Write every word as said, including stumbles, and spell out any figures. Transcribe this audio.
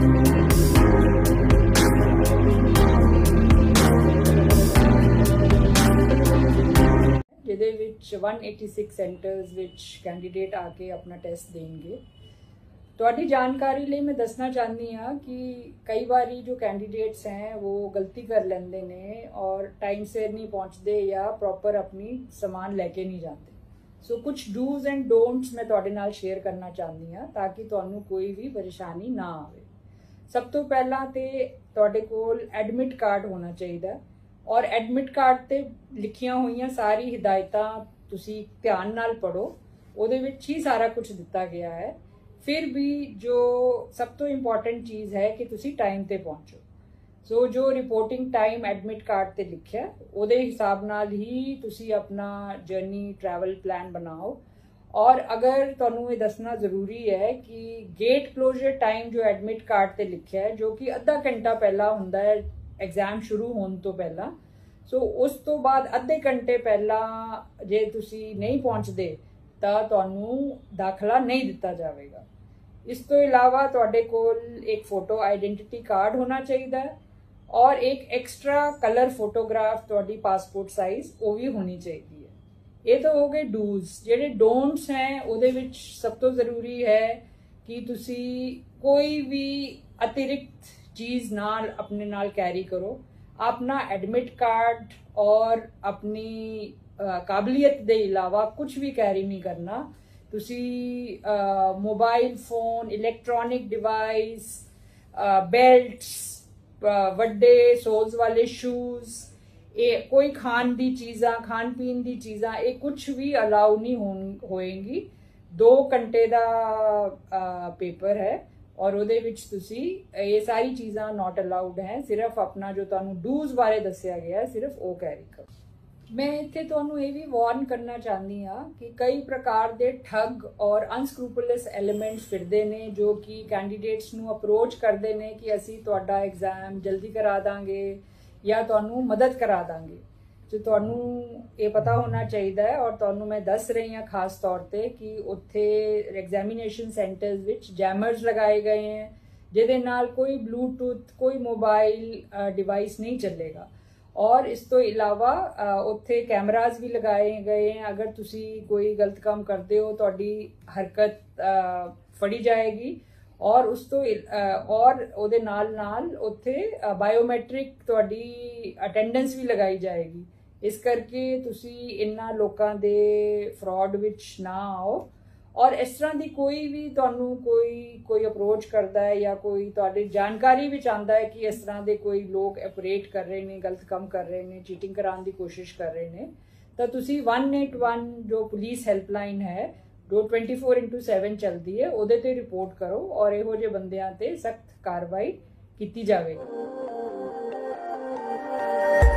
ਜਿਹਦੇ ਵਿੱਚ one eighty-six centres ਵਿੱਚ ਕੈਂਡੀਡੇਟ ਆ ਕੇ ਆਪਣਾ ਟੈਸਟ ਦੇਣਗੇ। ਤੁਹਾਡੀ ਜਾਣਕਾਰੀ ਲਈ ਮੈਂ ਦੱਸਣਾ ਚਾਹੁੰਦੀ ਹਾਂ ਕਿ ਕਈ ਵਾਰੀ ਜੋ ਕੈਂਡੀਡੇਟਸ ਹੈ ਉਹ ਗਲਤੀ ਕਰ ਲੈਂਦੇ ਨੇ ਔਰ ਟਾਈਮ ਸਿਰ ਨਹੀਂ ਪਹੁੰਚਦੇ ਜਾਂ ਪ੍ਰੋਪਰ ਆਪਣੀ ਸਮਾਨ ਲੈ ਕੇ ਨਹੀਂ ਜਾਂਦੇ। ਸੋ ਕੁਝ ਡੂਜ਼ ਐਂਡ ਡੋਂਟਸ ਮੈਂ ਤੁਹਾਡੇ ਨਾਲ ਸ਼ੇਅਰ ਕਰਨਾ ਚਾਹੁੰਦੀ ਹਾਂ ਤਾਂ ਕਿ ਤੁਹਾਨੂੰ ਕੋਈ ਵੀ ਪਰੇਸ਼ਾਨੀ ਨਾ ਆਵੇ। ਸਭ ਤੋਂ ਪਹਿਲਾਂ ਤੇ ਤੁਹਾਡੇ ਕੋਲ ਐਡਮਿਟ ਕਾਰਡ ਹੋਣਾ ਚਾਹੀਦਾ ਔਰ ਐਡਮਿਟ ਕਾਰਡ ਤੇ ਲਿਖੀਆਂ ਹੋਈਆਂ ਸਾਰੀ ਹਿਦਾਇਤਾਂ ਤੁਸੀਂ ਧਿਆਨ ਨਾਲ ਪੜੋ, ਉਹਦੇ ਵਿੱਚ ਹੀ ਸਾਰਾ ਕੁਝ ਦਿੱਤਾ ਗਿਆ ਹੈ। ਫਿਰ ਵੀ ਜੋ ਸਭ ਤੋਂ ਇੰਪੋਰਟੈਂਟ ਚੀਜ਼ ਹੈ ਕਿ ਤੁਸੀਂ ਟਾਈਮ ਤੇ ਪਹੁੰਚੋ। ਸੋ ਜੋ ਰਿਪੋਰਟਿੰਗ ਟਾਈਮ ਐਡਮਿਟ ਕਾਰਡ ਤੇ ਲਿਖਿਆ ਉਹਦੇ ਹਿਸਾਬ ਨਾਲ ਹੀ ਤੁਸੀਂ ਆਪਣਾ ਜਰਨੀ ਟਰੈਵਲ ਪਲਾਨ ਬਣਾਓ। ਔਰ ਅਗਰ ਤੁਹਾਨੂੰ ਇਹ ਦੱਸਣਾ ਜ਼ਰੂਰੀ ਹੈ ਕਿ ਗੇਟ ਕਲੋਜ਼ਰ ਟਾਈਮ ਜੋ ਐਡਮਿਟ ਕਾਰਡ ਤੇ ਲਿਖਿਆ ਹੈ ਜੋ ਕਿ ਅੱਧਾ ਘੰਟਾ ਪਹਿਲਾਂ ਹੁੰਦਾ ਹੈ ਐਗਜ਼ਾਮ ਸ਼ੁਰੂ ਹੋਣ ਤੋਂ ਪਹਿਲਾਂ, ਸੋ ਉਸ ਤੋਂ ਬਾਅਦ ਅੱਧੇ ਘੰਟੇ ਪਹਿਲਾਂ ਜੇ ਤੁਸੀਂ ਨਹੀਂ ਪਹੁੰਚਦੇ ਤਾਂ ਤੁਹਾਨੂੰ ਦਾਖਲਾ ਨਹੀਂ ਦਿੱਤਾ ਜਾਵੇਗਾ। ਇਸ ਤੋਂ ਇਲਾਵਾ ਤੁਹਾਡੇ ਕੋਲ ਇੱਕ ਫੋਟੋ ਆਈਡੈਂਟੀਟੀ ਕਾਰਡ ਹੋਣਾ ਚਾਹੀਦਾ ਹੈ ਔਰ ਇੱਕ ਐਕਸਟਰਾ ਕਲਰ ਫੋਟੋਗ੍ਰਾਫ ਤੁਹਾਡੀ ਪਾਸਪੋਰਟ ਸਾਈਜ਼ ਉਹ ਵੀ ਹੋਣੀ ਚਾਹੀਦੀ ਹੈ। ਇਹ ਤਾਂ ਹੋ ਗਏ ਡੂਜ਼। ਜਿਹੜੇ ਡੋਂਟਸ ਹੈ ਉਹਦੇ ਵਿੱਚ ਸਭ ਤੋਂ ਜ਼ਰੂਰੀ ਹੈ ਕਿ ਤੁਸੀਂ ਕੋਈ ਵੀ ਅਤਿਰਿਕਤ ਚੀਜ਼ ਨਾਲ ਆਪਣੇ ਨਾਲ कैरी करो। अपना एडमिट कार्ड और अपनी काबिलियत के अलावा कुछ भी कैरी नहीं करना। तुसी mobile phone, electronic device, belts, वड्डे सोल्स वाले शूज़, ये कोई खान दी चीज़ा खान पीन दी चीज़ा ये कुछ भी अलाउ नहीं हो होएंगी। दो घंटे का पेपर है और ਉਹਦੇ ਵਿੱਚ ਤੁਸੀਂ ਇਹ ਸਾਰੀ ਚੀਜ਼ਾਂ ਨਾਟ ਅਲਾਉਡ ਹੈ। ਸਿਰਫ ਆਪਣਾ ਜੋ ਤੁਹਾਨੂੰ ਡੂਜ਼ ਬਾਰੇ ਦੱਸਿਆ ਗਿਆ ਸਿਰਫ ਉਹ ਕੈਰੀ ਕਰੋ। ਮੈਂ ਇੱਥੇ ਤੁਹਾਨੂੰ ਇਹ ਵੀ ਵਾਰਨ ਕਰਨਾ ਚਾਹੁੰਦੀ ਹਾਂ ਕਿ ਕਈ ਪ੍ਰਕਾਰ ਦੇ ਠੱਗ ਔਰ ਅਨਸਕਰੂਪਲਸ ਐਲੀਮੈਂਟਸ ਫਿਰਦੇ ਨੇ ਜੋ ਕਿ ਕੈਂਡੀਡੇਟਸ ਨੂੰ ਅਪਰੋਚ ਕਰਦੇ ਨੇ ਕਿ ਅਸੀਂ ਤੁਹਾਡਾ ਐਗਜ਼ਾਮ ਜਲਦੀ ਕਰਾ ਦਾਂਗੇ ਜਾਂ ਤੁਹਾਨੂੰ ਮਦਦ ਕਰਾ ਦਾਂਗੇ। तो ਤੁਹਾਨੂੰ ਇਹ ਪਤਾ ਹੋਣਾ ਚਾਹੀਦਾ ਹੈ ਔਰ ਤੁਹਾਨੂੰ ਮੈਂ ਦੱਸ ਰਹੀ ਹਾਂ ਖਾਸ ਤੌਰ ਤੇ ਕਿ ਉੱਥੇ ਐਗਜ਼ਾਮੀਨੇਸ਼ਨ ਸੈਂਟਰਸ ਵਿੱਚ ਜੈਮਰਸ ਲਗਾਏ ਗਏ ਹੈ ਜਿਹਦੇ ਨਾਲ ਕੋਈ ਬਲੂਟੂਥ ਕੋਈ ਮੋਬਾਈਲ ਡਿਵਾਈਸ ਨਹੀਂ ਚੱਲੇਗਾ। ਔਰ ਇਸ ਤੋਂ ਇਲਾਵਾ ਉੱਥੇ ਕੈਮਰਾਜ਼ ਵੀ ਲਗਾਏ ਗਏ ਹੈ। ਅਗਰ ਤੁਸੀਂ ਕੋਈ ਗਲਤ ਕੰਮ ਕਰਦੇ ਹੋ ਤੁਹਾਡੀ ਹਰਕਤ ਫੜੀ ਜਾਏਗੀ ਔਰ ਉਸ ਤੋਂ ਔਰ ਉਹਦੇ ਨਾਲ ਨਾਲ ਉੱਥੇ ਬਾਇਓਮੈਟ੍ਰਿਕ ਤੁਹਾਡੀ ਅਟੈਂਡੈਂਸ ਵੀ ਲਗਾਈ ਜਾਏਗੀ। ਇਸ ਕਰਕੇ ਤੁਸੀਂ ਇਹਨਾਂ ਲੋਕਾਂ ਦੇ ਫਰਾਡ ਵਿੱਚ ਨਾ ਆਓ। ਔਰ ਇਸ ਤਰ੍ਹਾਂ ਦੀ ਕੋਈ ਵੀ ਤੁਹਾਨੂੰ ਕੋਈ ਕੋਈ ਅਪਰੋਚ ਕਰਦਾ ਹੈ ਜਾਂ ਕੋਈ ਤੁਹਾਡੀ ਜਾਣਕਾਰੀ ਵਿੱਚ ਆਉਂਦਾ ਹੈ ਕਿ ਇਸ ਤਰ੍ਹਾਂ ਦੇ ਕੋਈ ਲੋਕ ਆਪਰੇਟ ਕਰ ਰਹੇ ਨੇ, ਗਲਤ ਕੰਮ ਕਰ ਰਹੇ ਨੇ, ਚੀਟਿੰਗ ਕਰਾਉਣ ਦੀ ਕੋਸ਼ਿਸ਼ ਕਰ ਰਹੇ ਨੇ, ਤਾਂ ਤੁਸੀਂ one eight one ਜੋ ਪੁਲਿਸ ਹੈਲਪਲਾਈਨ ਹੈ ਜੋ twenty-four into seven ਚੱਲਦੀ ਹੈ ਉਹਦੇ ਤੇ ਰਿਪੋਰਟ ਕਰੋ ਔਰ ਇਹੋ ਜਿਹੇ ਬੰਦਿਆਂ ਤੇ ਸਖਤ ਕਾਰਵਾਈ ਕੀਤੀ ਜਾਵੇਗੀ।